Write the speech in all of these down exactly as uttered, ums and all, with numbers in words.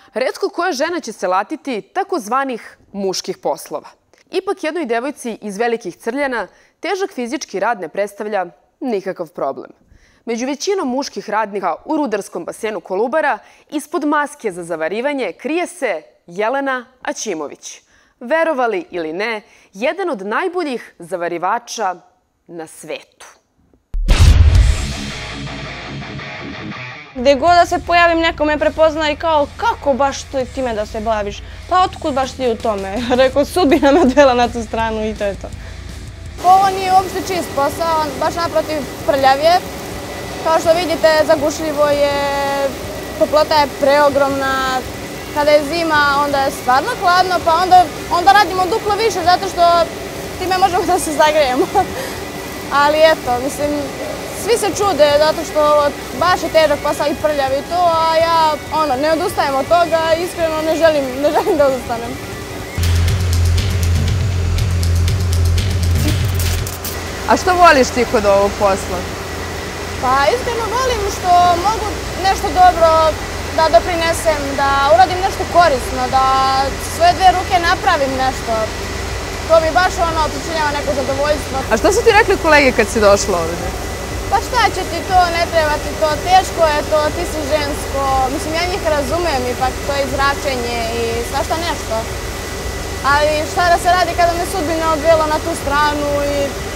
Retko koja žena će se latiti takozvanih muških poslova. Ipak jednoj devojci iz Velikih Crljana težak fizički rad ne predstavlja nikakav problem. Među većinom muških radnika u rudarskom basenu Kolubara ispod maske za zavarivanje krije se Jelena Aćimović. Verovali ili ne, jedan od najboljih zavarivača na svetu. Gde god da se pojavim, neko me prepozna i kao, kako baš time da se baviš? Pa otkud baš ti u tome? Rekao, sudbina me odvela na tu stranu i to je to. Ovo nije uopšte čist posao, baš naprotiv prljav je. Kao što vidite, zagušljivo je, toplota je preogromna. Kada je zima, onda je stvarno hladno, pa onda radimo duplo više zato što time možemo da se zagrejemo. Ali eto, mislim, svi se čude zato što baš je težak posao i prljav i to, a ja ne odustajem od toga i iskreno ne želim da odustanem. A što voliš ti kod ovog posla? Pa iskreno volim što mogu nešto dobro da doprinesem, da uradim nešto korisno, da svoje dve ruke napravim nešto. To mi baš ono pričinjava neko zadovoljstvo. A što su ti rekli kolege kad si došla ovdje? Pa šta će ti to, ne treba ti to, teško je to, ti si žensko. Mislim, ja njih razumem, ipak to je izračenje i svašta nešto. Ali šta da se radi kada me sudbina odvela na tu stranu i...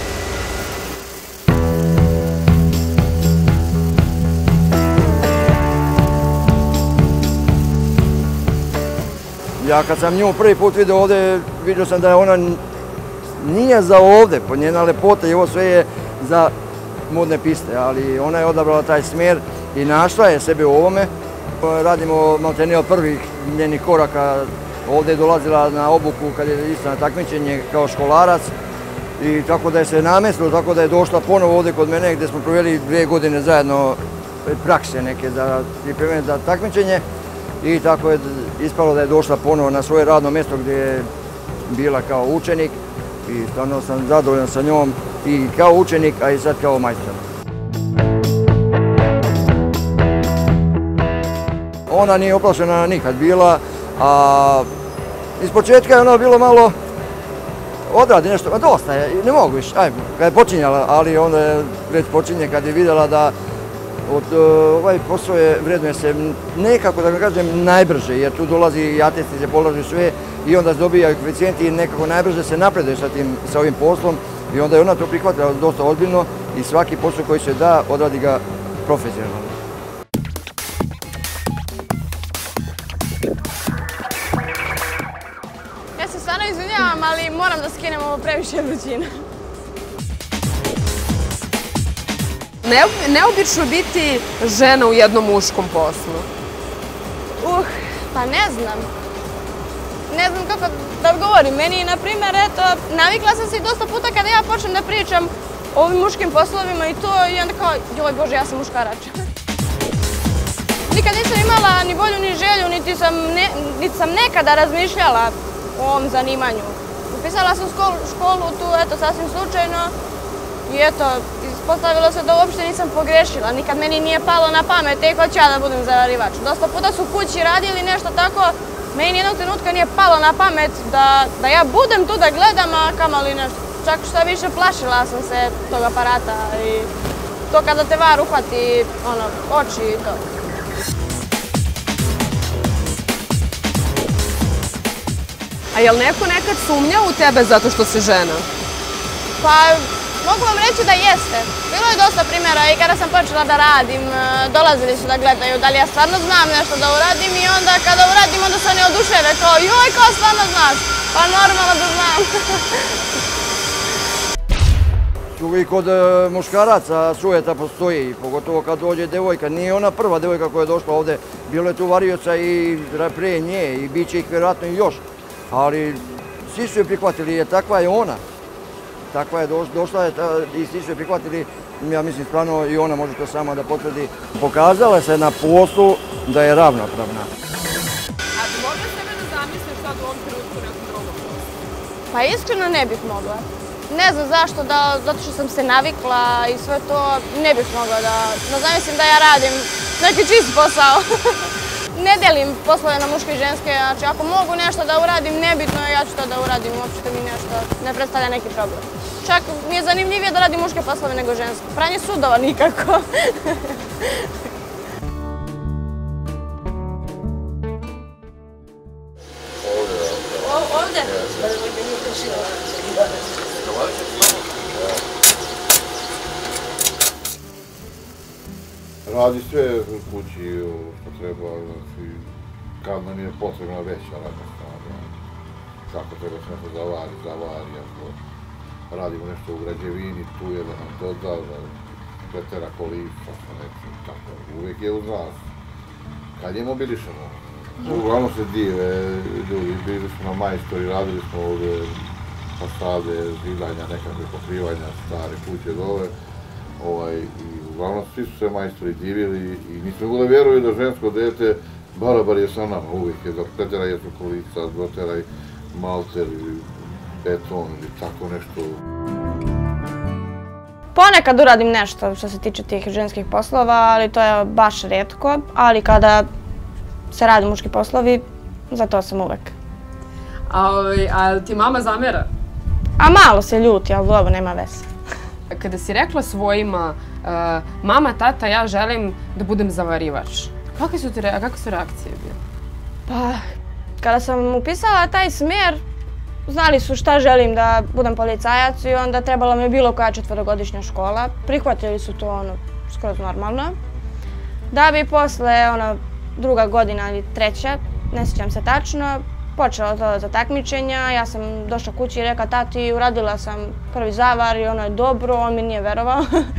Ja kad sam nju prvi put vidio ovdje, vidio sam da ona nije za ovdje, po njena lepota i ovo sve je za modne piste, ali ona je odabrala taj smjer i našla je sebe u ovome. Radimo maltene od prvih njenih koraka, ovdje je dolazila na obuku kad je isto na takmičenje kao školarac i tako da je se namestilo, tako da je došla ponovo ovdje kod mene gdje smo proveli dvije godine zajedno prakse neke za pripremanje za takmičenje. I tako je ispalo da je došla ponovo na svoje radno mjesto gdje je bila kao učenik i stvarno sam zadovoljan sa njom i kao učenik, a i sad kao majstor. Ona nije oplašena nikad bila, a iz početka je ona bilo malo odradi nešto, a dosta je, ne mogu više, ajmo, kad je počinjala, ali onda je već počinje kad je vidjela da ovaj posao je vrednuje se nekako, da ga kažem, najbrže, jer tu dolazi i atesti se polažu sve i onda se dobijaju koeficijenti i nekako najbrže se napreduje sa ovim poslom i onda je ona to prihvatila dosta ozbiljno i svaki posao koji se da, odradi ga profesionalno. Ja se stvarno izvinjavam, ali moram da skinem ovo previše vrućina. Neobično biti žena u jednom muškom poslu. Uh, pa ne znam. Ne znam kako da odgovorim. Meni, na primjer, eto, navikla sam se dosta puta kada ja počnem da pričam o ovim muškim poslovima i to i onda kao, joj Bože, ja sam muškarač. Nikad nisam imala ni volju ni želju, niti sam nekada razmišljala o ovom zanimanju. Upisala sam školu tu, eto, sasvim slučajno i eto, ispostavilo se da uopšte nisam pogrešila. Nikad meni nije palo na pamet, tek hoću ja da budem zavarivač. Dosta puta su kući radili nešto tako, meni nijednog trenutka nije palo na pamet da ja budem tu da gledam, a kamoli nešto. Čak šta više plašila sam se tog aparata i to kada te var uhvati oči i to. A je li neko nekad sumnjao u tebe zato što si žena? Pa, mogu vam reći da jeste. Bilo je dosta primjera i kada sam počela da radim, dolazili su da gledaju da li ja stvarno znam nešto da uradim i onda kada uradim onda se oni oduševe kao joj, kao stvarno znaš. Pa normalno da znam. Uvijek kod muškaraca sujeta postoji, pogotovo kad dođe devojka. Nije ona prva devojka koja je došla ovdje. Bilo je tu varioca i prije nje i bit će ih vjerojatno i još. Ali svi su je prihvatili jer takva je ona. Takva je došla i svi su je prihvatili, ja mislim stvarno i ona može to sama da potvrdi. Pokazala se na poslu da je ravnopravna. A možda sebe da zamisliš sad u ovom trenutku nekom drugom poslu? Pa iskreno ne bih mogla. Ne znam zašto, zato što sam se navikla i sve to, ne bih mogla da zamislim da ja radim neki čist posao. ne delim poslove na muške i ženske, znači ako mogu nešto da uradim, nebitno je, ja ću to da uradim, uopšte mi nešto ne predstavlja neki problem. Čak mi je zanimljivije da radim muške poslove nego ženske. Pranje sudova nikako. Ovdje? Radi sve u kući što treba, znači kad nam je potrebna veća radna snaga, kako treba se nešto zavari, zavari, ako radimo nešto u građevini, tu je da nam doda, da pretera kolica, nešto tako, uvijek je uz nas. Kad je mobilišemo, uglavnom se dive ljudi, bili smo na majstori, radili smo ovdje fasade, zidanja, nekakve pokrivanja, stare kuće dole, ovaj, i uglavnom svi su se majstori divili i nismo mogli vjeruju da žensko dete barabar je sa nama uvijek, da preteraj je kolica, doteraj malter, beton ili tako nešto. Ponekad uradim nešto što se tiče tih ženskih poslova, ali to je baš rijetko, ali kada se radi muški poslovi, za to sam uvek. A ti mama zamera? A malo se ljuti, ali dobro, nema veze. Kada si rekla svojima, mama, tata, ja želim da budem zavarivač, kakve su reakcije bile? Pa, kada sam upisala taj smer, znali su šta želim da budem policajac i onda trebala mi je bilo koja četvrogodišnja škola. Prihvatili su to ono skroz normalno. Da bi posle ono druga godina ili treća, ne sjećam se tačno, počela to za takmičenja. Ja sam došla kući i rekla tati, uradila sam prvi zavar i ono je dobro, on mi nije verovao.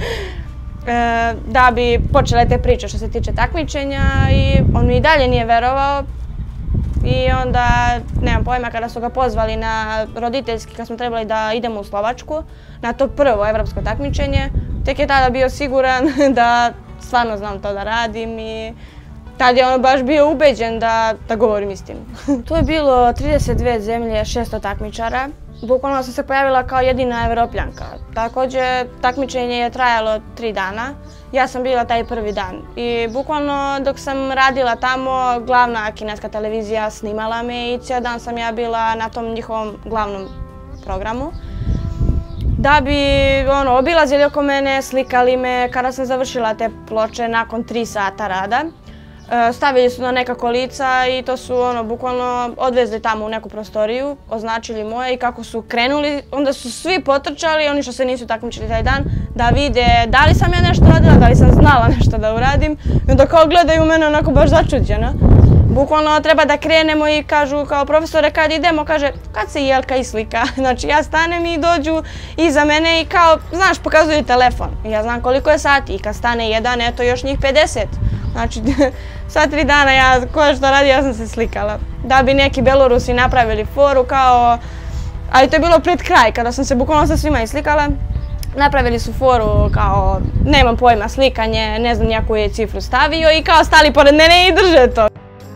Da bi počele te priče što se tiče takmičenja i on mi i dalje nije verovao. I onda, nemam pojma, kada su ga pozvali na roditeljski, kad smo trebali da idemo u Slovačku, na to prvo evropsko takmičenje, tek je tada bio siguran da stvarno znam to da radim i tad je on baš bio ubeđen da govorim istinu. To je bilo trideset dve zemlje, šesto takmičara. Bukvalno sam se pojavila kao jedina evropljanka. Također, takmičenje je trajalo tri dana. Ja sam bila taj prvi dan i bukvalno dok sam radila tamo, glavna kineska televizija snimala me i cijel dan sam ja bila na tom njihovom glavnom programu. Da bi obilazili oko mene, slikali me, kada sam završila te ploče nakon tri sata rada. Stavili su na neka kolica i to su bukvalno odvezli tamo u neku prostoriju, označili moje i kako su krenuli, onda su svi potrčali, oni što se nisu takmičili taj dan, da vide da li sam ja nešto radila, da li sam znala nešto da uradim. I onda kao gledaju mene onako baš začuđeno. Bukvalno treba da krenemo i kažu kao profesore kad idemo, kaže kad se Jelka islika. Znači ja stanem i dođu iza mene i kao, znaš, pokazuju telefon. Ja znam koliko je sati i kad stane jedan, eto još njih pedeset. Znači, sva tri dana ja, ko što radi, ja sam se slikala. Da bi neki Belorusi napravili foru kao, ali to je bilo pred kraj, kada sam se bukvalno sa svima islikala. Napravili su foru kao, nemam pojma, slikanje, ne znam nijaku je cifru stavio i kao stali pored mene i drže to.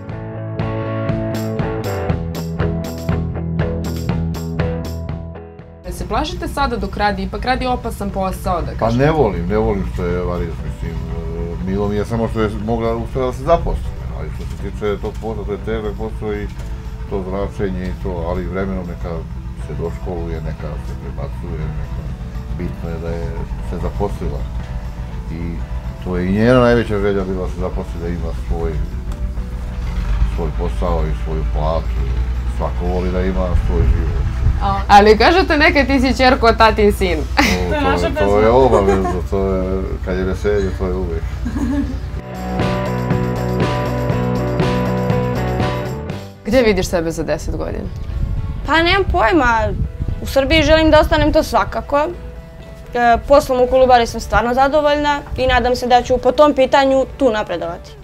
Se plašite sada dok radi, ipak radi opasan posao, da kažem? Pa ne volim, ne volim što je varijac, mislim. Milo mi je samo što je mogla uspjela da se zaposli, ali što se tiče tog posla, to je težak posao i to zračenje i to, ali vremenom neka se doškoluje, neka se prebacuje, neka bitno je da je se zaposlila. I to je i njena najveća želja bila da se zaposli, da ima svoj svoj posao i svoju platu. Svako voli da ima svoj život. Ali kažete nekad ti si čerko, a tatin sin. To je obavezno, kad je veselje, to je uvijek. Gdje vidiš sebe za deset godina? Pa nemam pojma, u Srbiji želim da ostanem to svakako. Poslom u Kolubari sam stvarno zadovoljna i nadam se da ću po tom pitanju tu napredovati.